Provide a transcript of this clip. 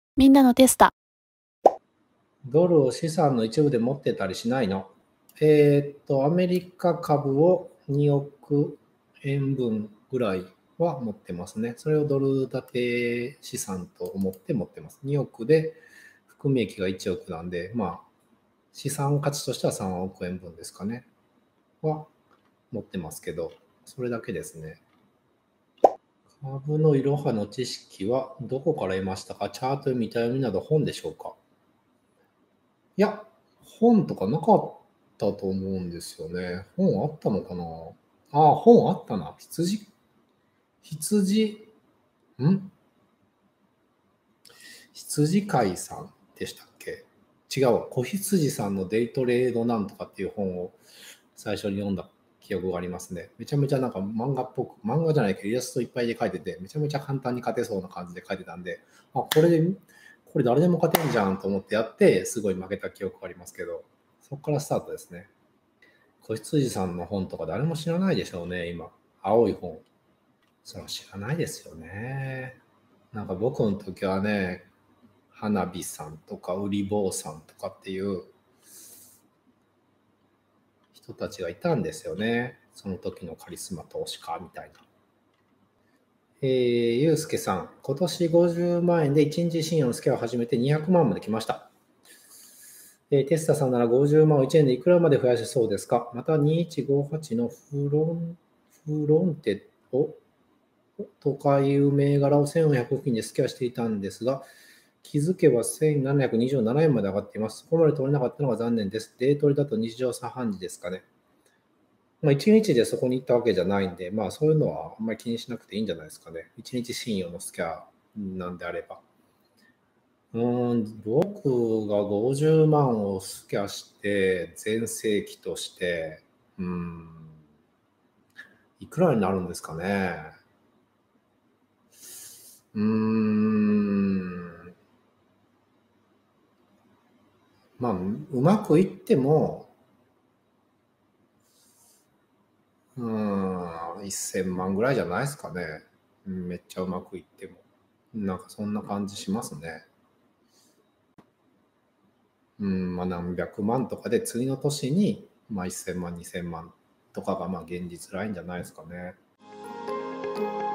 みんなのテスタ。 ドルを資産の一部で持ってたりしないの？アメリカ株を2億円分ぐらいは持ってますね。それをドル建て資産と思って持ってます。2億で含み益が1億なんで、資産価値としては3億円分ですかね。は持ってますけど、それだけですね。株のいろはの知識はどこから得ましたか？チャート見た読みなど本でしょうか？いや、本とかなかったと思うんですよね。本あったのかな。本あったな。羊、ん羊飼いさんでしたっけ？違うわ。子羊さんのデイトレードなんとかっていう本を最初に読んだ記憶がありますね。めちゃめちゃなんか漫画っぽく、漫画じゃないけどイラストいっぱいで描いてて、めちゃめちゃ簡単に勝てそうな感じで描いてたんで、これ誰でも勝てんじゃんと思ってやって、すごい負けた記憶がありますけど、そこからスタートですね。子羊さんの本とか誰も知らないでしょうね、今。青い本。それは知らないですよね。なんか僕の時はね、花火さんとか売り坊さんとかっていう人たちがいたんですよね。その時のカリスマ投資家みたいな。ゆうすけさん、今年50万円で1日信用のスケアを始めて200万まで来ました。テスタさんなら50万を1円でいくらまで増やせそうですか？また2158のフロンテをとかいう銘柄を1400付近でスキャンしていたんですが、気づけば1727円まで上がっています。そこまで取れなかったのが残念です。デートリだと日常茶飯事ですかね。1日でそこに行ったわけじゃないんで、そういうのはあんまり気にしなくていいんじゃないですかね。1日信用のスキャンなんであれば。僕が50万をスキャして、全盛期として、いくらになるんですかね。うまくいっても、1000万ぐらいじゃないですかね。めっちゃうまくいっても。なんかそんな感じしますね。何百万とかで次の年に、1000万、2000万とかが現実ラインじゃないですかね。